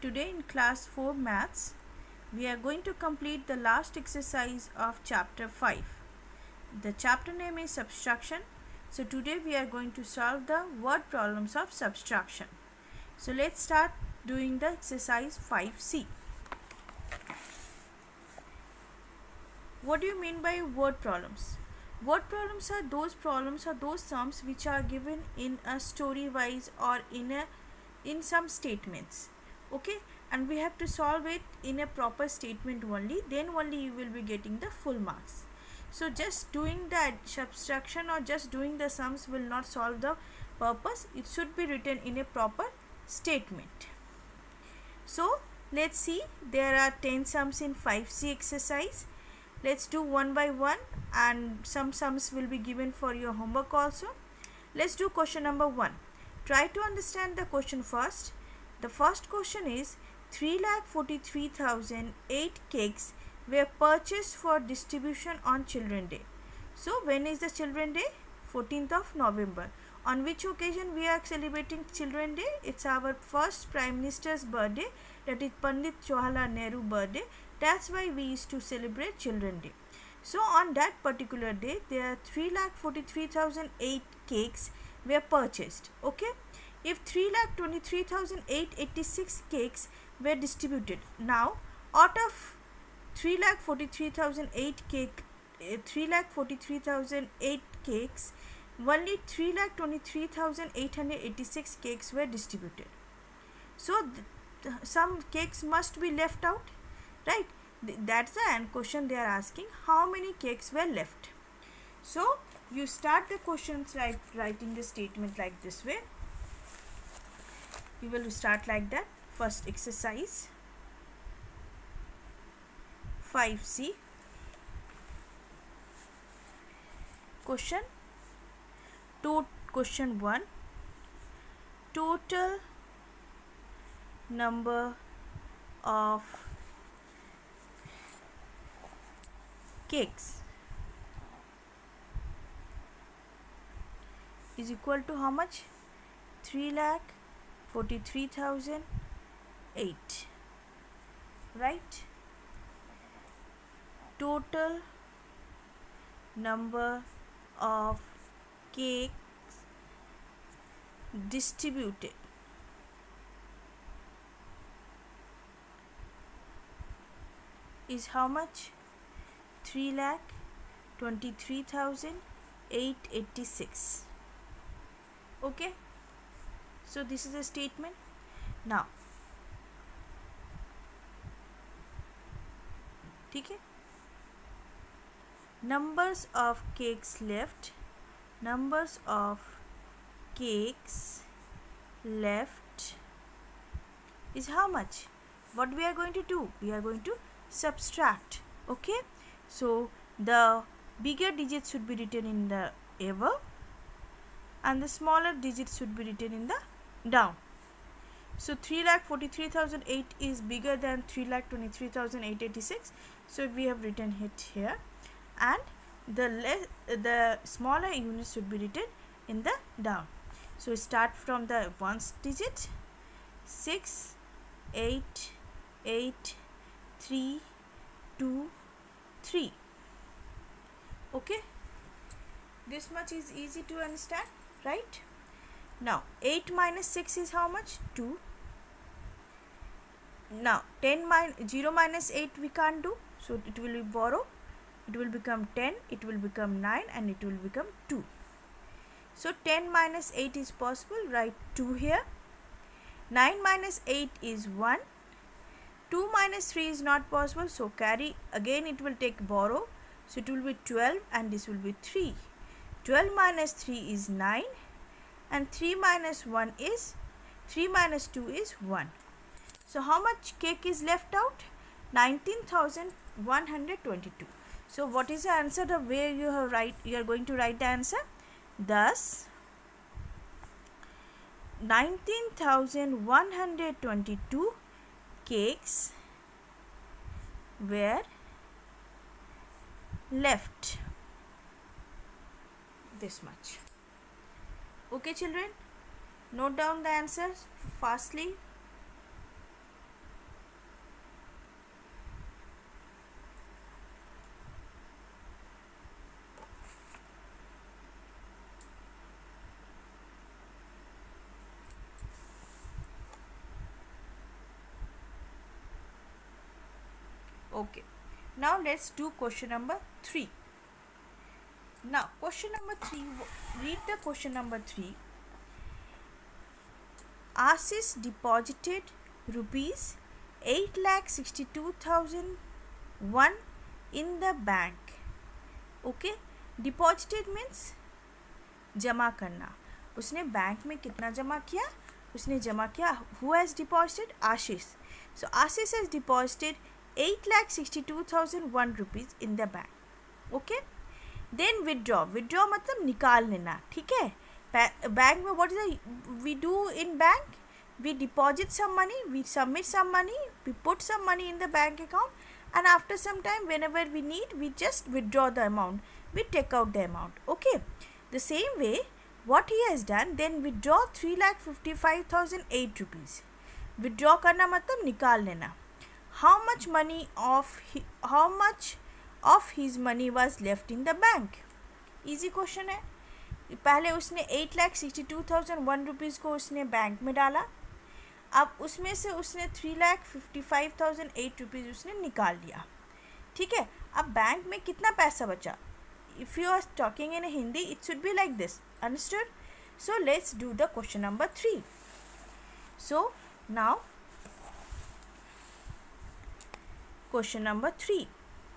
Today in class 4 maths, we are going to complete the last exercise of chapter 5. The chapter name is subtraction. So today we are going to solve the word problems of subtraction. So let's start doing the exercise 5C. What do you mean by word problems? Word problems are those sums which are given in a story wise or in some statements. Okay, and we have to solve it in a proper statement only, then only you will be getting the full marks. So just doing the subtraction or just doing the sums will not solve the purpose. It should be written in a proper statement. So let's see, there are 10 sums in 5C exercise. Let's do one by one, and some sums will be given for your homework also. Let's do question number 1. Try to understand the question first. The first question is 3,43,008 cakes were purchased for distribution on Children's Day. So when is the Children's Day? 14th of November. On which occasion we are celebrating Children's Day? It's our first Prime Minister's birthday, that is Pandit Jawaharlal Nehru birthday. That's why we used to celebrate Children's Day. So on that particular day, there are 3,43,008 cakes were purchased. Okay. If 3,23,886 cakes were distributed, now out of 3,43,008 cakes, only 3,23,886 cakes were distributed. So some cakes must be left out, right? That's the question they are asking. How many cakes were left? So you start the questions like writing the statement like this way. You will start like that. First exercise 5C. Question 1. Total number of cakes is equal to how much? 3,43,008, right? Total number of cakes distributed is how much? 3,23,886. Okay, so this is a statement. Now okay, numbers of cakes left is how much? What we are going to do? We are going to subtract. Okay, so the bigger digits should be written in the above and the smaller digits should be written in the down. So 3,43,008 is bigger than 3,23,886. So we have written it here, and the smaller units should be written in the down. So start from the ones digit. 6, 8, 8, 3, 2, 3. Okay, this much is easy to understand, right? Now 8 minus 6 is how much? 2. Now 0 minus 8 we can't do, so it will be borrow. It will become 10, it will become 9, and it will become 2. So 10 minus 8 is possible, write 2 here. 9 minus 8 is 1. 2 minus 3 is not possible, so carry, again it will take borrow, so it will be 12 and this will be 3. 12 minus 3 is 9, and 3 minus 2 is 1. So how much cake is left out? 19,122. So what is the answer? The way you are going to write the answer. Thus 19,122 cakes were left. This much. Okay children, note down the answers fastly. Okay, now let's do question number 3. Now question number 3, read the question number 3. Ashish deposited rupees 8,62,001 in the bank. Okay, deposited means जमा करना. उसने bank में कितना जमा किया? उसने जमा किया. Who has deposited? Ashish. So Ashish has deposited 8,62,001 rupees in the bank. Okay. Then withdraw. Withdraw मतलब निकाल लेना. ठीक है. बैंक में what is the we do in bank? We deposit some money, we submit some money, we put some money in the bank account, and after some time whenever we need, we just withdraw the amount. We take out the amount. Okay. The same way, what he has done, then withdraw 3,55,008 rupees. Withdraw करना मतलब निकाल लेना. How much of his money was left in the bank? Easy question है. पहले उसने 8,62,001 rupees को उसने bank में डाला. अब उसमें से उसने 3,55,008 रुपीज़ उसने निकाल लिया. ठीक है. अब बैंक में कितना पैसा बचा? If you are talking in Hindi, it should be like this. Understood? So let's do the question number 3. So now question number 3.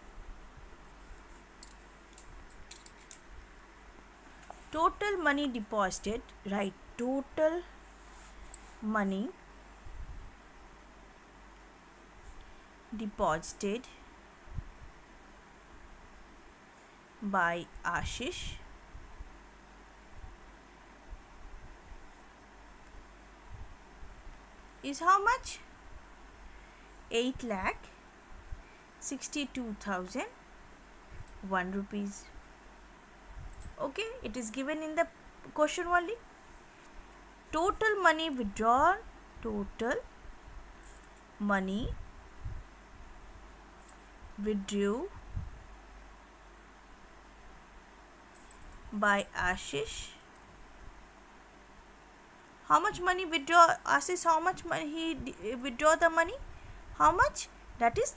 Total money deposited, right? Total money deposited by Ashish is how much? 8,62,001 rupees. Okay, it is given in the question only. Total money withdrawn, total money withdrew by Ashish. How much money withdraw? Ashish, how much money he withdraw the money? How much? That is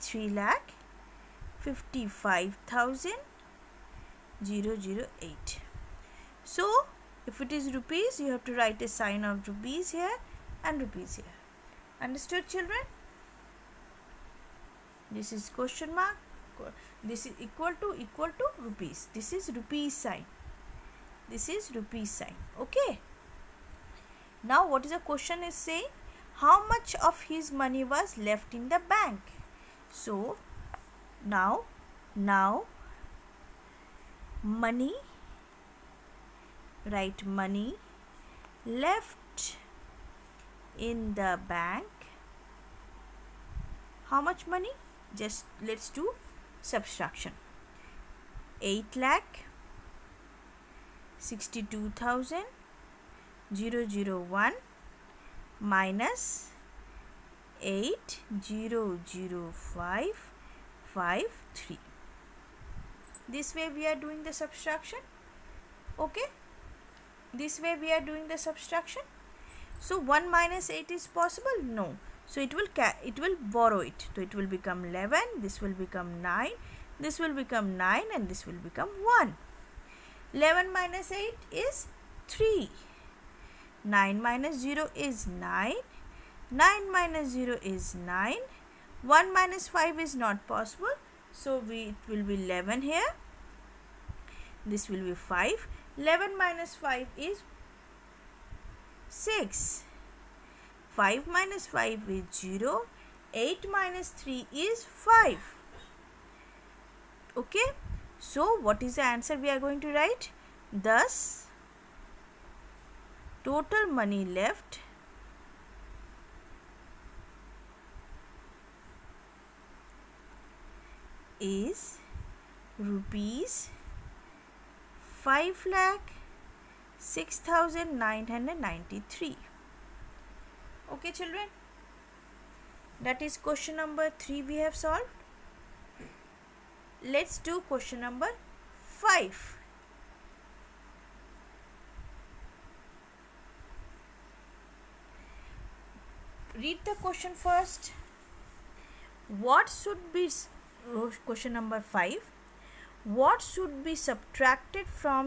3,55,008. So if it is rupees, you have to write a sign of rupees here and rupees here. Understood, children? This is question mark. This is equal to rupees. This is rupees sign. This is rupees sign. Okay. Now what is the question is saying? How much of his money was left in the bank? So now money, write money left in the bank. How much money? Just let's do subtraction. 8,62,001 minus 8,005,53. This way we are doing the subtraction. Okay, this way we are doing the subtraction. So 1 minus 8 is possible? No. So it will borrow it. So it will become 11. This will become 9. This will become 9, and this will become 1. 11 minus 8 is 3. 9 minus 0 is 9. 9 minus 0 is 9. 1 minus 5 is not possible. So it will be 11 here. This will be 5. 11 minus 5 is 6. 5 minus 5 is 0. 8 minus 3 is 5. Okay. So what is the answer we are going to write? Thus, total money left is rupees 5,06,993. Okay, children, that is question number 3 we have solved. Let's do question number 5. Read the question first. What should be question number 5. What should be subtracted from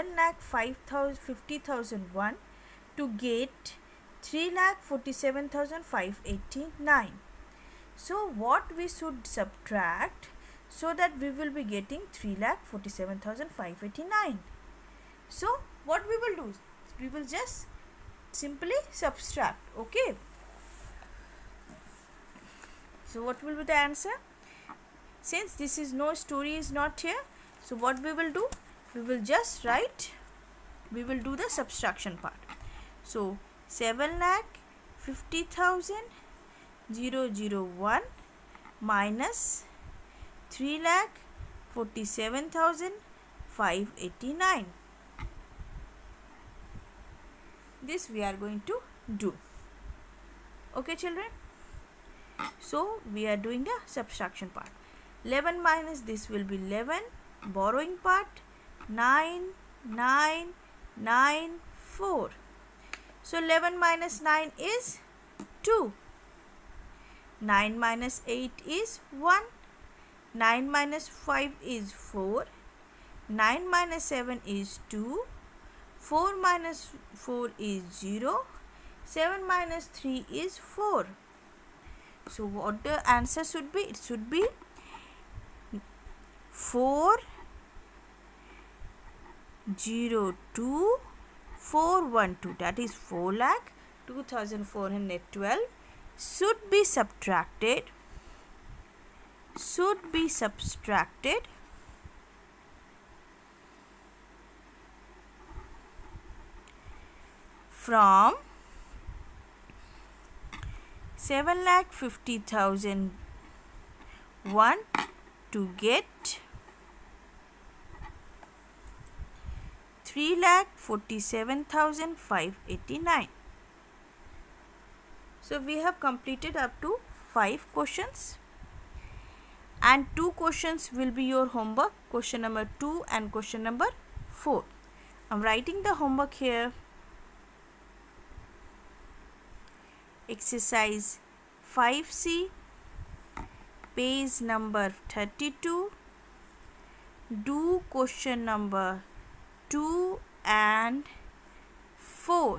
7,50,001 to get 3,47,589? So what we should subtract so that we will be getting 3,47,589? So what we will do? We will just simply subtract. Okay. So what will be the answer? Since this is no story is not here, so what we will do? We will just write, we will do the subtraction part. So 7,50,001 minus 3,47,589. This we are going to do. Okay children, so we are doing the subtraction part. 11 minus this will be 11, borrowing part 9, 9, 9, 4. So 11 minus 9 is 2. 9 minus 8 is 1. 9 minus 5 is 4. 9 minus 7 is 2. 4 minus 4 is 0. 7 minus 3 is 4. So what the answer should be? It should be 402,412, that is 4,02,412 should be subtracted from 7,50,001 to get 3,47,589. So we have completed up to 5 questions and 2 questions will be your homework, question number 2 and question number 4. I am writing the homework here. Exercise 5C, page number 32. Do question number 2 and 4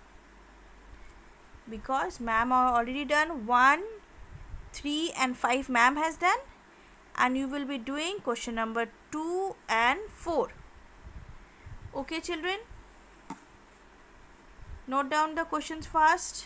because ma'am already done 1, 3 and 5 ma'am has done, and you will be doing question number 2 and 4. Okay children, note down the questions fast.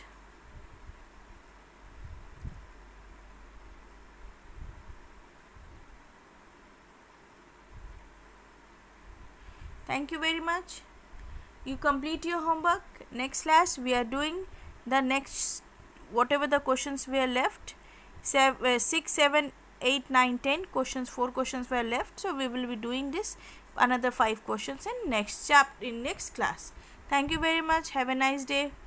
Thank you very much. You complete your homework. Next class we are doing the next whatever the questions were left. 6, 7, 8, 9, 10 questions, 4 questions were left. So we will be doing this another 5 questions in next class. Thank you very much. Have a nice day.